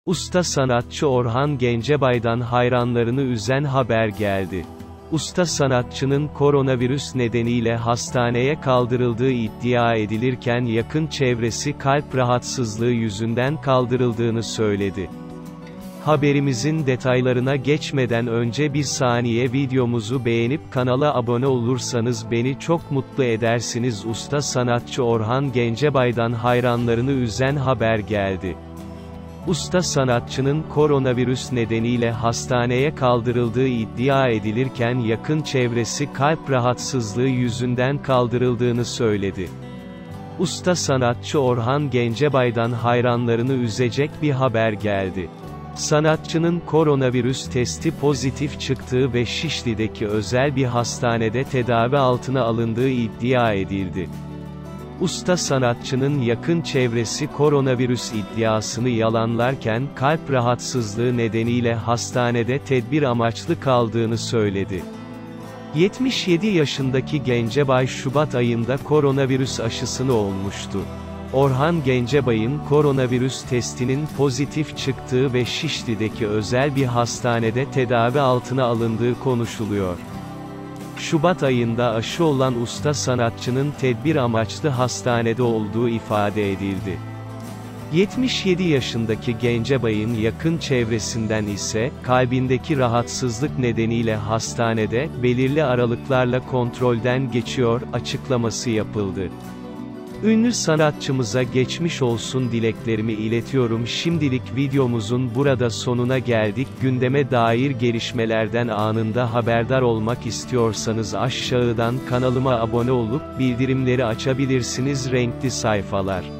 Usta sanatçı Orhan Gencebay'dan hayranlarını üzen haber geldi. Usta sanatçının koronavirüs nedeniyle hastaneye kaldırıldığı iddia edilirken yakın çevresi kalp rahatsızlığı yüzünden kaldırıldığını söyledi. Haberimizin detaylarına geçmeden önce bir saniye videomuzu beğenip kanala abone olursanız beni çok mutlu edersiniz. Usta sanatçı Orhan Gencebay'dan hayranlarını üzen haber geldi. Usta sanatçının koronavirüs nedeniyle hastaneye kaldırıldığı iddia edilirken yakın çevresi kalp rahatsızlığı yüzünden kaldırıldığını söyledi. Usta sanatçı Orhan Gencebay'dan hayranlarını üzecek bir haber geldi. Sanatçının koronavirüs testi pozitif çıktığı ve Şişli'deki özel bir hastanede tedavi altına alındığı iddia edildi. Usta sanatçının yakın çevresi koronavirüs iddiasını yalanlarken kalp rahatsızlığı nedeniyle hastanede tedbir amaçlı kaldığını söyledi. 77 yaşındaki Gencebay Şubat ayında koronavirüs aşısını olmuştu. Orhan Gencebay'ın koronavirüs testinin pozitif çıktığı ve Şişli'deki özel bir hastanede tedavi altına alındığı konuşuluyor. Şubat ayında aşı olan usta sanatçının tedbir amaçlı hastanede olduğu ifade edildi. 77 yaşındaki Gencebay'ın yakın çevresinden ise, kalbindeki rahatsızlık nedeniyle hastanede, belirli aralıklarla kontrolden geçiyor, açıklaması yapıldı. Ünlü sanatçımıza geçmiş olsun dileklerimi iletiyorum. Şimdilik videomuzun burada sonuna geldik. Gündeme dair gelişmelerden anında haberdar olmak istiyorsanız aşağıdan kanalıma abone olup bildirimleri açabilirsiniz. Renkli sayfalar.